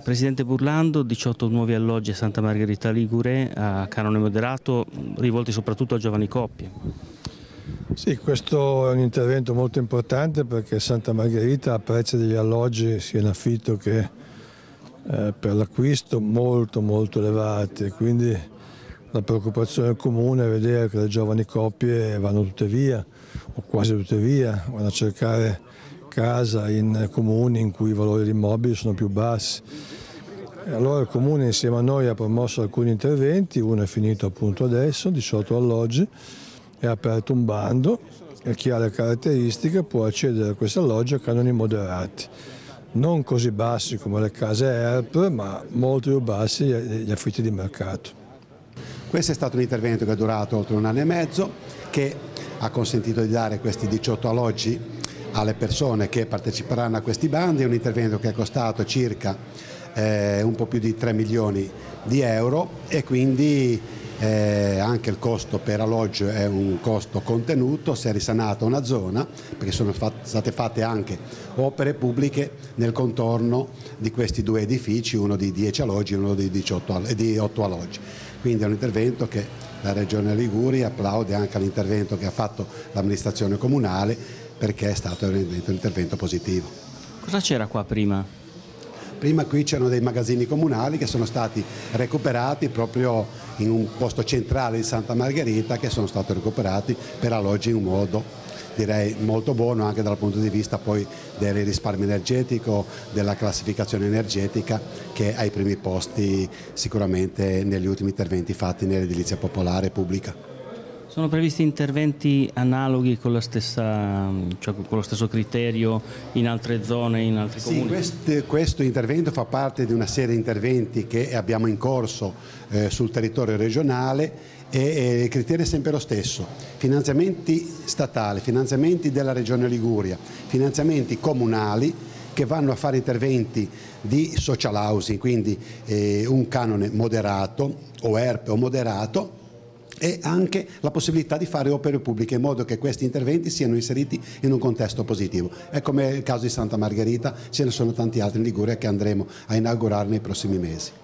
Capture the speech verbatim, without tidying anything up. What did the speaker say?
Presidente Burlando, diciotto nuovi alloggi a Santa Margherita Ligure a canone moderato, rivolti soprattutto a giovani coppie. Sì, questo è un intervento molto importante perché Santa Margherita ha prezzi degli alloggi sia in affitto che eh, per l'acquisto molto molto elevati, quindi la preoccupazione comune è vedere che le giovani coppie vanno tutte via o quasi tutte via, vanno a cercare casa in comuni in cui i valori degli immobili sono più bassi. E allora il Comune insieme a noi ha promosso alcuni interventi, uno è finito appunto adesso, diciotto alloggi, e ha aperto un bando e chi ha le caratteristiche può accedere a questi alloggi a canoni moderati, non così bassi come le case E R P, ma molto più bassi gli affitti di mercato. Questo è stato un intervento che è durato oltre un anno e mezzo, che ha consentito di dare questi diciotto alloggi alle persone che parteciperanno a questi bandi. È un intervento che è costato circa eh, un po' più di tre milioni di euro e quindi eh, anche il costo per alloggio è un costo contenuto. Si è risanata una zona perché sono fat- state fatte anche opere pubbliche nel contorno di questi due edifici, uno di dieci alloggi e uno di, diciotto, di otto alloggi. Quindi è un intervento che la Regione Liguria applaude anche all'intervento che ha fatto l'amministrazione comunale, perché è stato un intervento positivo. Cosa c'era qua prima? Prima qui c'erano dei magazzini comunali che sono stati recuperati proprio in un posto centrale di Santa Margherita, che sono stati recuperati per alloggi in un modo direi molto buono anche dal punto di vista poi del risparmio energetico, della classificazione energetica, che è ai primi posti sicuramente negli ultimi interventi fatti nell'edilizia popolare pubblica. Sono previsti interventi analoghi con, la stessa, cioè con lo stesso criterio in altre zone, in altri sì, comuni? Questo, questo intervento fa parte di una serie di interventi che abbiamo in corso eh, sul territorio regionale e, e il criterio è sempre lo stesso: finanziamenti statali, finanziamenti della Regione Liguria, finanziamenti comunali che vanno a fare interventi di social housing, quindi eh, un canone moderato o E R P o moderato, e anche la possibilità di fare opere pubbliche in modo che questi interventi siano inseriti in un contesto positivo. È come il caso di Santa Margherita, ce ne sono tanti altri in Liguria che andremo a inaugurare nei prossimi mesi.